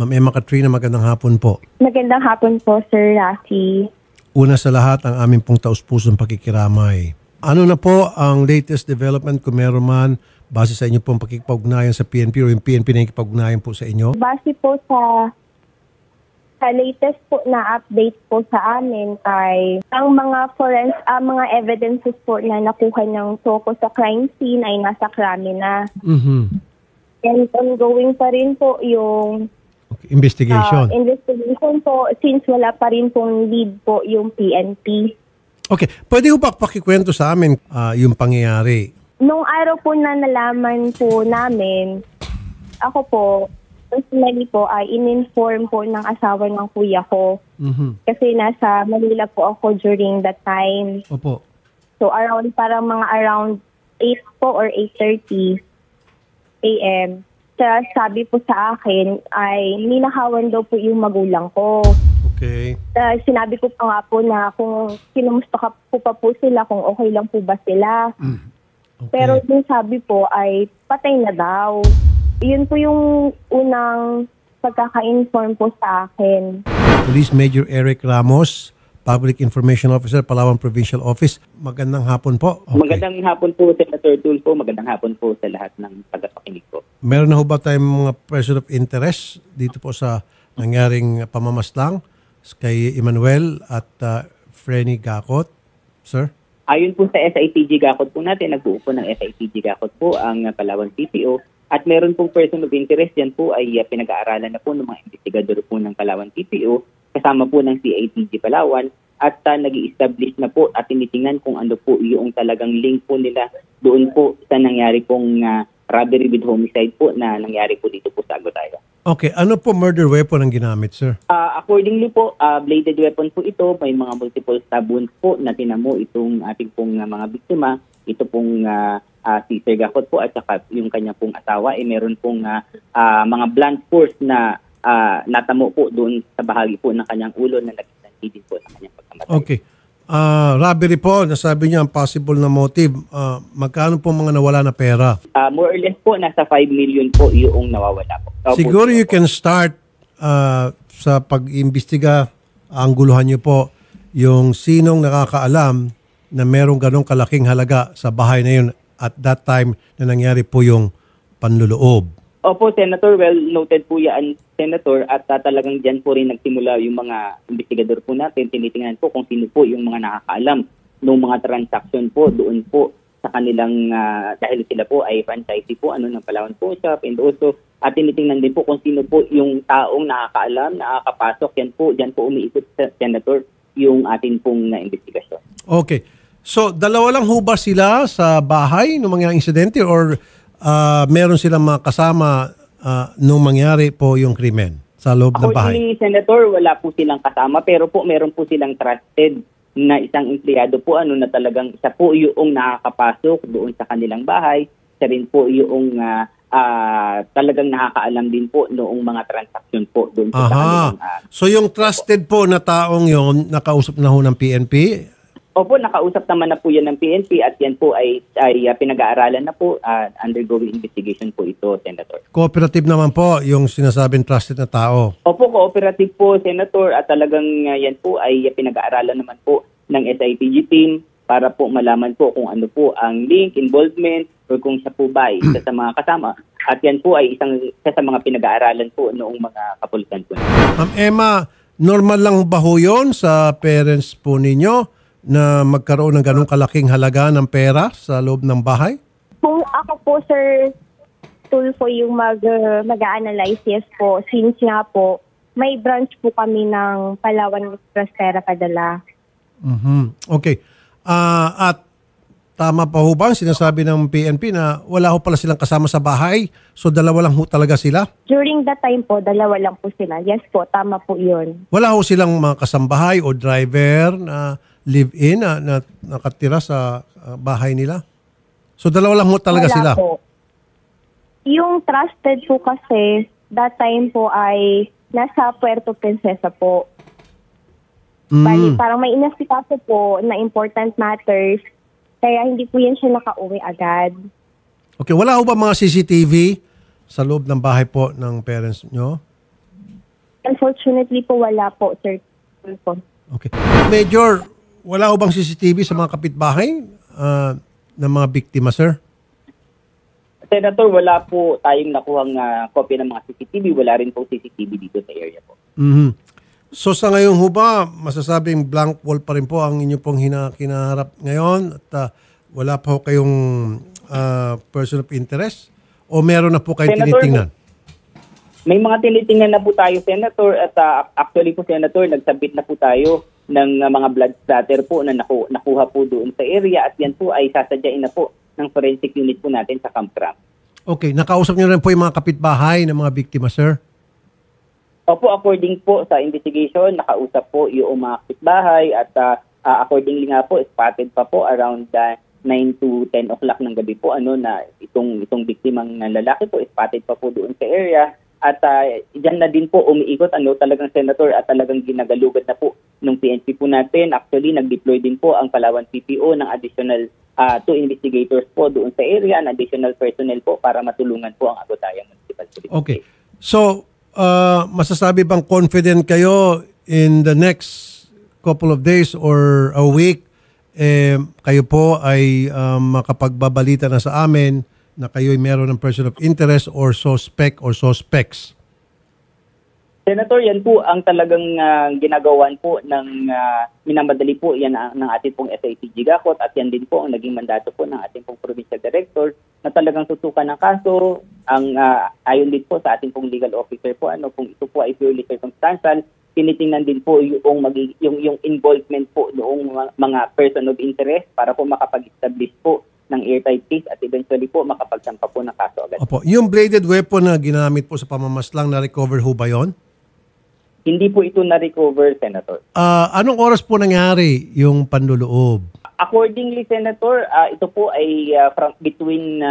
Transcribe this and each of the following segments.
Ma'am Emma Katrina, magandang hapon po. Magandang hapon po, Sir Rafi. Una sa lahat, ang aming pong taus-pusong pakikiramay. Ano na po ang latest development kung meron man base sa inyo pong pakikipag-ugnayan sa PNP o yung PNP na ikipag-ugnayan po sa inyo? Base po sa latest po na update po sa amin ay ang mga evidences po na nakuha ng SOCO sa crime scene ay nasa krami na. And ongoing pa rin po yung investigation. Investigation po since wala pa rin pong lead po yung PNP. Okay. Pwede po ba pakikwento sa amin yung pangyayari? Nung araw po na nalaman po namin, ako po, personally po ay in-inform po ng asawa ng kuya ko. Kasi nasa Manila po ako during that time. Opo. So around 8 po or 8:30 a.m. Sabi po sa akin ay ninakawan daw po yung magulang ko. Okay. Sinabi ko pa nga po na kung kinumusta po pa po sila, kung okay lang po ba sila. Okay. Pero yung sabi po ay patay na daw. Yun po yung unang pagkaka-inform po sa akin. Police Major Eric Ramos, Public Information Officer, Palawan Provincial Office. Magandang hapon po. Okay. Magandang hapon po, Senator Tulfo. Magandang hapon po sa lahat ng tagapakinig ko. Meron na ho ba tayong mga person of interest dito po sa nangyaring pamamaslang kay Emmanuel at Frenny Gacot, sir? Ayon po sa SITG Gacot po natin, nag-uupo ng SITG Gacot po ang Palawan PPO. At meron pong person of interest yan po ay pinag-aaralan na po ng mga investigador po ng Palawan PPO kasama po ng CITG Palawan at nag-i-establish na po at tinitingnan kung ano po yung talagang link po nila doon po sa nangyari pong robbery with homicide po na nangyari po dito po sa Agutaya. Okay, ano po murder weapon ang ginamit, sir? Accordingly po, bladed weapon po ito. May mga multiple stab wounds po na tinamo itong ating pong mga biktima. Ito pong si Sir Gacot po at saka yung kanya pong asawa meron pong mga blunt force na natamo po doon sa bahagi po ng kanyang ulo na nagsisanti din po sa kanyang pagkamatay. Okay. Robbery po, nasabi niya ang possible na motive. Magkano po mga nawala na pera? More or less po, nasa 5 million po yung nawawala po. Siguro you can start sa pag-imbestiga, angguluhan niyo po yung sinong nakakaalam na merong ganong kalaking halaga sa bahay na yun at that time na nangyari po yung panluloob. Opo, Senator. Well noted po yan, Senator. At talagang dyan po rin nagsimula yung mga investigador po natin. Tinitingnan po kung sino po yung mga nakakaalam ng mga transaction po doon po sa kanilang, dahil sila po ay franchisee po ng Palawan po shop. And also, at tinitingnan din po kung sino po yung taong nakakaalam, nakakapasok. Dyan po umiikot, Senator, yung atin pong investigasyon. Okay. So, dalawa lang ho ba sila sa bahay nung mangyaring insidente or meron silang mga kasama nung mangyari po yung krimen sa loob ng bahay? Accordingly, Senator, wala po silang kasama pero po meron po silang trusted na isang empleyado po na talagang isa po yung nakakapasok doon sa kanilang bahay. Isa rin po yung talagang nakakaalam din po noong mga transaksyon po doon sa kanilang. So yung trusted po na taong yon nakausap na ho ng PNP? Opo, nakausap naman na po yan ng PNP at yan po ay pinag-aaralan na po, undergoing investigation po ito, Senator. Cooperative naman po yung sinasabing trusted na tao? Opo, cooperative po, Senator, at talagang yan po ay pinag-aaralan naman po ng SITG team para po malaman po kung ano po ang link, involvement, o kung siya po ba ay isa sa mga kasama. At yan po ay isa sa mga pinag-aaralan po noong mga kapulisan po. Ma'am Emma, normal lang ba ho yun sa parents po ninyo na magkaroon ng ganong kalaking halaga ng pera sa loob ng bahay? Kung ako po, Sir Tulfo, yung mag-a-analyze, yes po. Since nga po, may branch po kami ng Palawan Prospera padala. Okay. At tama pa ho ba ang sinasabi ng PNP na wala ho pala silang kasama sa bahay? So dalawa lang ho talaga sila? During that time po, dalawa lang po sila. Yes po, tama po yun. Wala ho silang mga kasambahay o driver na live-in na nakatira sa bahay nila? So dalawa lang ho talaga Wala sila? Po. Yung trusted po kasi, that time po ay nasa Puerto Princesa po. Bali, parang may inasikaso po na important matters, kaya hindi po yan siya nakauwi agad. Okay, wala ho ba mga CCTV sa loob ng bahay po ng parents nyo? Unfortunately po, wala po, sir. Po. Okay. Major, wala ho bang CCTV sa mga kapitbahay ng mga biktima, sir? Senator, wala po tayong nakuhang kopya ng mga CCTV. Wala rin po CCTV dito sa area po. Mhm. So sa ngayon ho ba, masasabing blank wall pa rin po ang inyo pong kinaharap ngayon at wala pa ho kayong person of interest? O meron na po kayong Senator, tinitingnan? May mga tinitingnan na po tayo, Senator, at actually po, Senator, nagsabit na po tayo ng mga blood splatter po na nakuha po doon sa area at yan po ay sasadyain na po ng forensic unit po natin sa Camp Crame. Okay, nakausap niyo rin po yung mga kapitbahay ng mga biktima, sir? Opo, according po sa investigation, nakausap po yung mga kapitbahay at accordingly nga po, spotted pa po around 9 to 10 o'clock ng gabi po na itong biktimang lalaki po, spotted pa po doon sa area. At diyan na din po umiikot talagang Senator at talagang ginagalugad na po ng PNP po natin. Actually, nag-deploy din po ang Palawan PPO ng additional 2 investigators po doon sa area, and additional personnel po para matulungan po ang Agutaya Municipal Police. Okay. So, masasabi bang confident kayo in the next couple of days or a week, kayo po ay makapagbabalita na sa amin na kayo ay meron ng person of interest or suspect or suspects? Senator, yan po ang talagang ginagawan po ng minamadali po yan ng ating pong SITG Gakot at yan din po ang naging mandato po ng ating pong provincial director na talagang tutukan ng kaso. Ang ayon din po sa ating pong legal officer po kung ito po ay purely circumstantial, tinitingnan din po yung involvement po noong mga person of interest para po makapag-establish po ng airtight case at eventually po makapagsampa po ng kaso agad. Opo. Yung bladed weapon na ginamit po sa pamamaslang, na-recover ho ba yun? Hindi po ito na-recover, Senator. Anong oras po nangyari yung panluloob? Accordingly, Senator, ito po ay between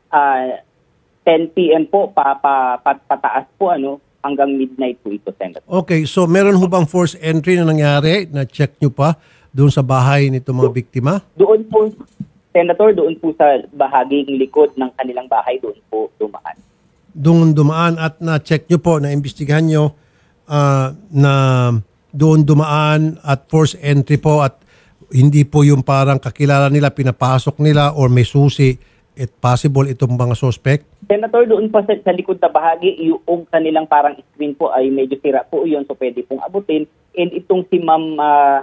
10 p.m. po pataas po hanggang midnight po ito, Senator. Okay, so meron ho bang forced entry na nangyari? Na-check nyo pa doon sa bahay nito mga biktima? Doon po, Senator, doon po sa bahaging likod ng kanilang bahay, doon po dumaan. Doon dumaan at na-check nyo po, na-imbestigahan nyo na doon dumaan at forced entry po at hindi po yung parang kakilala nila, pinapasok nila or may susi, it possible itong mga suspect? Senator, doon pa sa likod na bahagi, yung kanilang parang screen po ay medyo sira po yun, so pwede pong abutin. And itong si Ma'am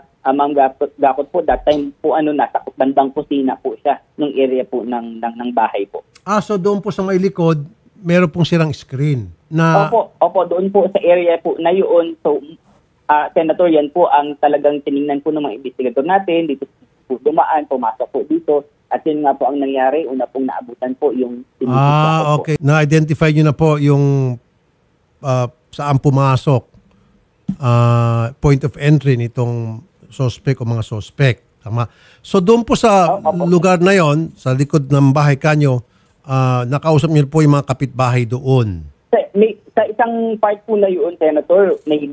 Gakot po, that time po nasa bandang kusina po siya ng area po ng bahay po. So doon po sa may likod, meron pong sirang screen na... Opo, doon po sa area po na yun. So, Senator, yan po ang talagang tiningnan po ng mga investigator natin. Dito po dumaan, pumasok po dito. At yun nga po ang nangyari. Una pong naabutan po yung... okay. Na-identify nyo na po yung saan pumasok point of entry nitong suspect o mga suspect. Tama. So doon po sa lugar na yon, sa likod ng bahay kanyo, nakausap niyo po yung mga kapitbahay doon. Sa isang part po na yun, Senator, may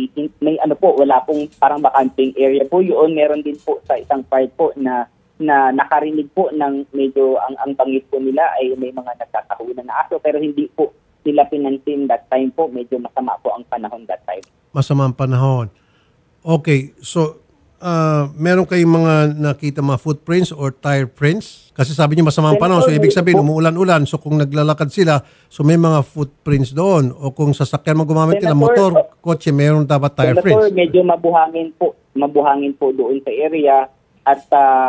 wala pong parang bakanting area po yun. Meron din po sa isang part po na nakarinig po ng medyo ang bangis po nila ay may mga nagkakahulan na aso pero hindi po nila pinansin that time po. Medyo masama po ang panahon that time. Masama ang panahon. Okay, so meron kayong mga nakita mga footprints or tire prints? Kasi sabi niyo masama ang panahon, so ibig sabihin umuulan-ulan. So kung naglalakad sila, so may mga footprints doon. O kung sasakyan mo gumamit nila, motor, kotse, meron dapat tire prints. Medyo mabuhangin po doon sa area at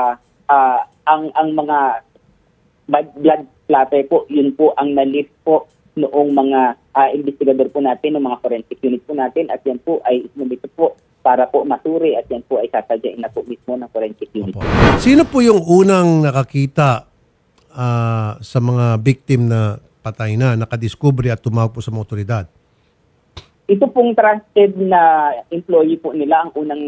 ang mga blood splatter po, yun po ang na-lift po noong mga investigador po natin, ng mga forensic unit po natin at yan po ay isumito po para po masuri at yan po ay sasadyain na po mismo ng forensic unit. Opo. Sino po yung unang nakakita sa mga victim na patay na, nakadiscovery at tumawag po sa mga otoridad? Ito pong trusted na employee po nila ang unang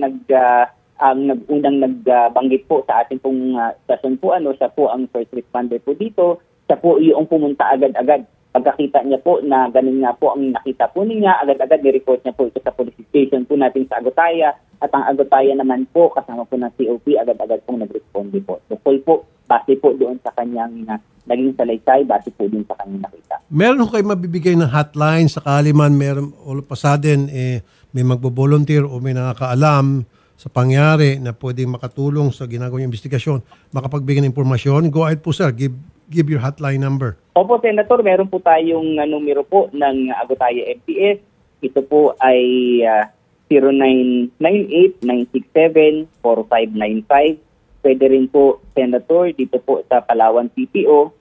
nagbanggit po sa ating pong stasyon po. Siya po ang first responder po dito. Siya po yung pumunta agad-agad. Pagkakita niya po na ganun nga po ang nakita po niya, agad-agad ni-report niya po ito sa police station po natin sa Agutaya. At ang Agutaya naman po, kasama po ng COP, agad-agad pong nag-responde po. So full po base po doon sa kanyang naging salaysay, base po doon sa kanyang nakita. Meron ko kayo mabibigay ng hotline sakali man meron all of a sudden may magbo-volunteer o may nakakaalam sa pangyari na pwedeng makatulong sa ginagawang investigasyon, makapagbigay ng impormasyon? Go ahead po sir, give your hotline number. Opo, Senator, meron po tayong numero po ng Agutaya MPS. Ito po ay 0998-967-4595. Pwede rin po, Senator, dito po sa Palawan PPO,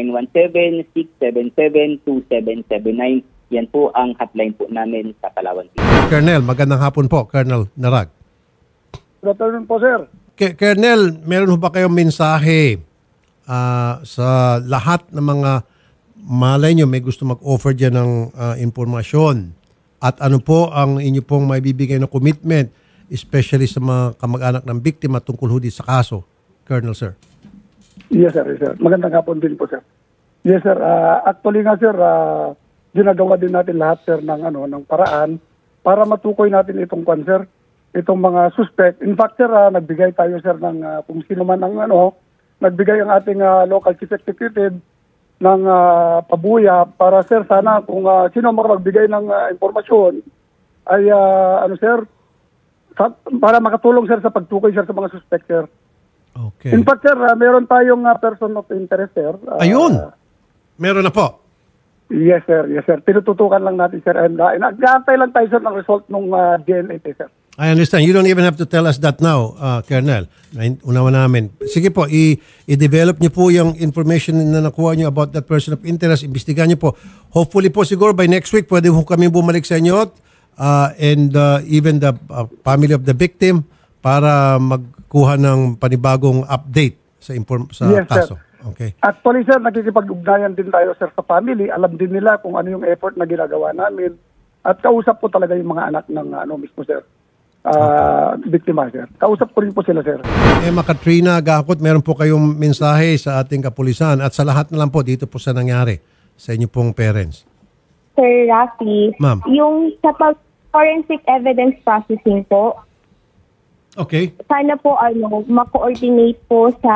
0917-677-2779. Yan po ang hotline po namin sa Palawan PPO. Colonel, magandang hapon po, Colonel Narag. Good afternoon po, sir. Colonel, meron ho ba kayong mensahe sa lahat ng mga malay nyo may gusto mag-offer dyan ng impormasyon? At ano po ang inyo pong may bibigay na commitment, especially sa mga kamag-anak ng biktima tungkol hudi sa kaso? Colonel, sir. Yes, sir. Yes, sir. Magandang hapon din po, sir. Yes, sir. Actually nga, sir, ginagawa din natin lahat, sir, ng paraan para matukoy natin itong sir, itong mga suspect. In fact, sir, nagbigay tayo, sir, ng kung sino man ang nagbigay ang ating local chief executive ng pabuya para, sir, sana kung sino magbigay ng impormasyon ay, sir, para makatulong, sir, sa pagtukoy, sir, sa mga suspect, sir. Okay. In fact, sir, meron tayong person of interest, sir. Ayun! Meron na po. Yes, sir. Yes, sir. Tinututukan lang natin, sir. And nag-aantay lang tayo, sir, ng result ng DNA test, sir. I understand. You don't even have to tell us that now, Colonel. Unawa namin. Sige po, i-develop niyo po yung information na nakuha niyo about that person of interest. Imbestigahan niyo po. Hopefully po siguro by next week, pwede po kami bumalik sa inyo and even the family of the victim para magkuha ng panibagong update sa Yes, kaso. sir. Okay. Actually, sir, nakikipag-ugnayan din tayo, sir, sa family. Alam din nila kung ano yung effort na ginagawa namin. At kausap po talaga yung mga anak ng mismo, sir. Biktima, sir. Kausap ko rin po sila, sir. Emma Katrina Gakot, meron po kayong mensahe sa ating kapulisan at sa lahat na lang po dito po sa nangyari sa inyo pong parents. Sir Rafi, Ma'am. yung sa forensic evidence processing po, Okay. sana po ma-coordinate po sa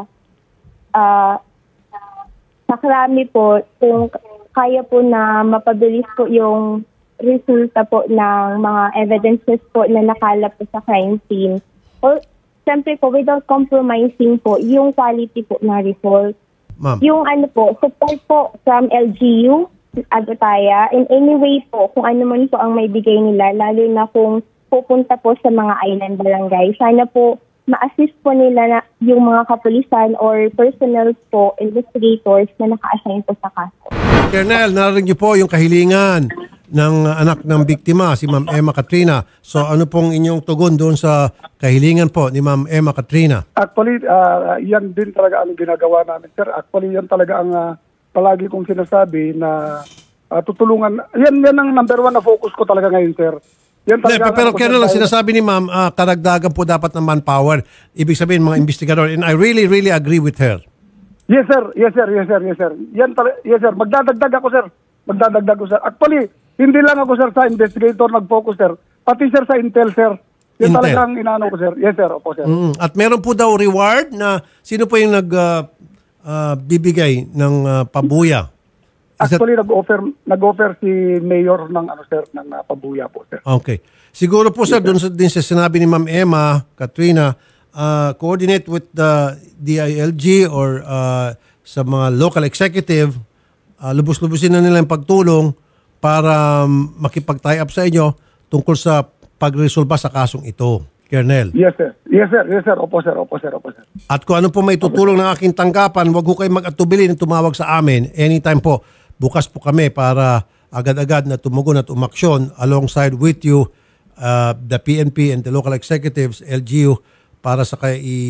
krami po kung kaya po na mapabilis po yung resulta po ng mga evidences po na nakalap po sa crime scene. O, siyempre po, without compromising po yung quality po na result. Ma'am. Yung support po from LGU, Agutaya, in any way po, kung ano man po ang may bigay nila, lalo na kung pupunta po sa mga island barangay. Sana po ma-assist po nila na yung mga kapulisan or personnel po, investigators na naka-assign po sa kaso. Colonel, narinig niyo po yung kahilingan ng anak ng biktima, si Ma'am Emma Katrina. So ano pong inyong tugon doon sa kahilingan po ni Ma'am Emma Katrina? Actually, yan din talaga ang ginagawa namin, sir. Actually, yan talaga ang palagi kong sinasabi na tutulungan. Yan ang number one na focus ko talaga ngayon, sir. Yan talaga. Pero Colonel, ang sinasabi ni Ma'am, karagdagan po dapat ng manpower. Ibig sabihin, mga investigador. And I really, really agree with her. Yes, sir. Yes, sir. Yes, sir. Yes, sir. Yes, sir. Magdadagdag ako, sir. Magdadagdag ako, sir. Actually, hindi lang ako, sir, sa investigator nag-focus, sir. Pati, sir, sa Intel, sir. Yan Intel. talagang inaano ko, sir. Yes, sir. Opo, sir. At meron po daw reward na sino po yung bibigay ng pabuya? Actually, nag-offer si Mayor ng sir, ng pabuya po, sir. Okay. Siguro po, sir, doon din sa sinabi ni Ma'am Emma Katrina, coordinate with the DILG or sa mga local executive, lubos-lubusin na nila yung pagtulong para makipag-tie up sa inyo tungkol sa pagresolba sa kasong ito, Colonel. Yes, sir. Yes, sir. Yes, sir. Opo, sir. Opo, sir. Opo, sir. At kung ano po may tutulong ng aking tanggapan, huwag ko kayo mag-atubili na tumawag sa amin. Anytime po, bukas po kami para agad-agad na tumugon at umaksyon alongside with you, the PNP and the local executives, LGU, para sa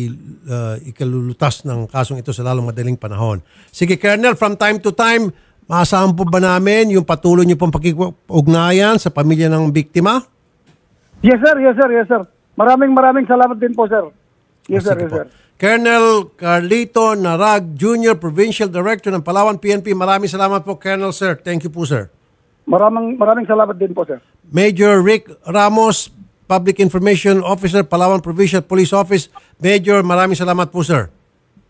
ikalulutas ng kasong ito sa lalong madaling panahon. Sige, Colonel, from time to time, maasahan po ba namin yung patuloy niyo pong pakikipag-ugnayan sa pamilya ng biktima? Yes, sir. Yes, sir. Yes, sir. Maraming salamat din po, sir. Yes, sir. Yes, sir. Colonel Carlito Narag Jr., Provincial Director ng Palawan PNP. Maraming salamat po, Colonel, sir. Thank you po, sir. Maraming salamat din po, sir. Major Rick Ramos, Public Information Officer, Palawan Provincial Police Office. Major, maraming salamat po, sir.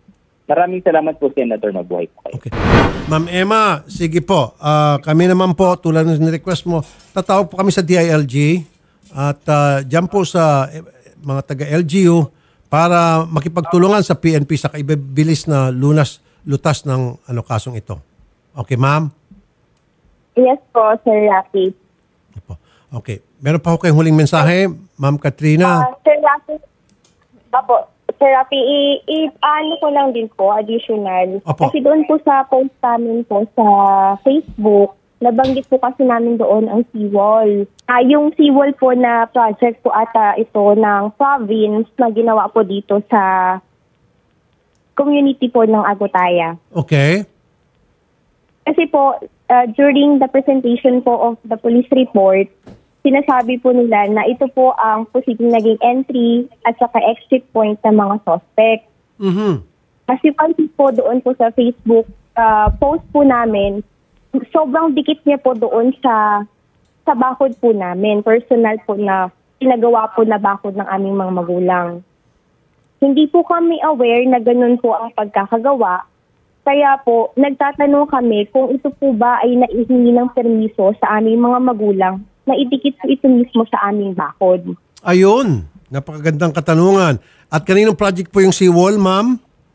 Maraming salamat po, Senator. Mabuhay po kayo. Okay. Ma'am Emma, sige po. Kami naman po, tulad ng request mo, tatawag po kami sa DILG at dyan po sa mga taga-LGU para makipagtulungan sa PNP sa kaibibilis na lutas ng kasong ito. Okay, ma'am? Yes po, Sir Rafi. Okay. Meron pa ho kayong huling mensahe, Ma'am Katrina? Sir Rafi, Sir Rafi, ano ko lang din po, additional. Opo. Kasi doon po sa post namin po sa Facebook, nabanggit po kasi namin doon ang seawall. Yung seawall po na project po ata ito ng province na ginawa po dito sa community po ng Agutaya. Okay. Kasi po, during the presentation po of the police report, sinasabi po nila na ito po ang posibleng naging entry at saka exit point ng mga suspect. Mhm. Kasi pansin po doon po sa Facebook post po namin, sobrang dikit niya po doon sa bakod po namin, personal po na pinagawa po na bakod ng aming mga magulang. Hindi po kami aware na ganun po ang pagkakagawa. Kaya po, nagtatanong kami kung ito po ba ay naihingi ng permiso sa aming mga magulang na idikit po ito mismo sa aming bakod. Ayun. Napakagandang katanungan. At kaninong project po yung seawall, ma'am?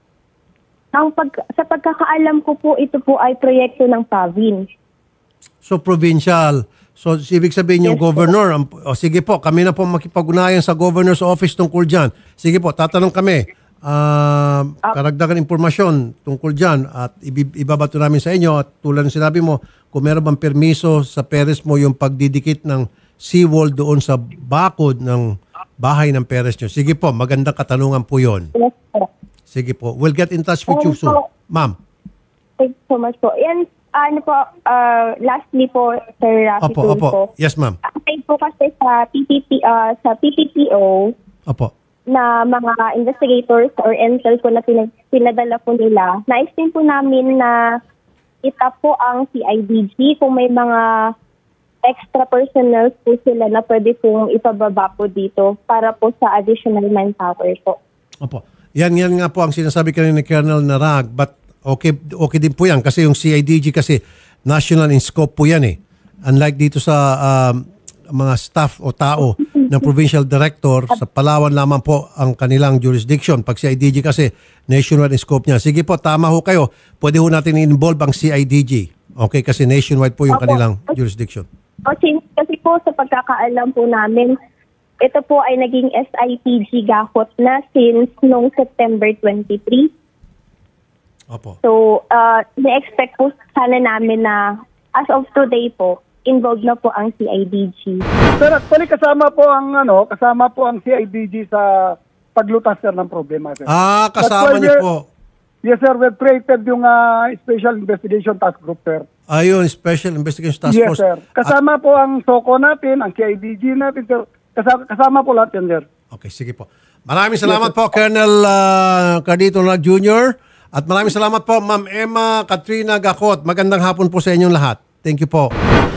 Sa pagkakaalam ko po, ito po ay proyekto ng province. So, provincial. So, ibig sabihin yung governor. Sige po, kami na po makipag-unayan sa governor's office tungkol dyan. Sige po, tatanong kami. Karagdagan impormasyon tungkol dyan at ibabato namin sa inyo. At tulad ng sinabi mo, kung meron bang permiso sa Perez mo yung pagdidikit ng seawall doon sa bakod ng bahay ng Perez nyo. Sige po, magandang katanungan po yun. Yes po. Sige po, we'll get in touch with you soon. Ma'am. Thank you so much po. And lastly po, Sir Rafi, Opo. Yes, ma'am. Aside po kasi sa PPPO, Opo. na mga investigators or intel po na pinadala po nila, na-explain po namin na itap po ang CIDG kung may mga extra personnel po sila na pwede pong ipababa po dito para po sa additional manpower po. Opo. Yan nga po ang sinasabi kanina ni Colonel Narag, but okay din po yan kasi yung CIDG kasi national in scope po yan eh. Unlike dito sa mga staff o tao ng provincial director, sa Palawan lamang po ang kanilang jurisdiction. Pag CIDG kasi nationwide in scope niya. Sige po, tama ho kayo. Pwede ho natin involve ang CIDG. Okay, kasi nationwide po yung kanilang jurisdiction. Kasi po sa pagkakaalam po namin, ito po ay naging SITG gahot na since noong September 23. Opo. So, na-expect po sana namin na as of today po, involved na po ang CIDG. Sir, actually kasama po ang CIDG sa paglutas sir ng problema sir. Kasama niyo po. Yes sir, we've created yung Special Investigation Task Group sir. Ayun, Special Investigation Task Yes Force. sir. Kasama po ang SOCO natin, ang CIDG natin sir. Kasama po lahat yan sir. Okay, sige po. Maraming salamat po, Colonel Cardito Narag Jr. At maraming salamat po, Ma'am Emma Katrina Gacot. Magandang hapon po sa inyong lahat. Thank you po.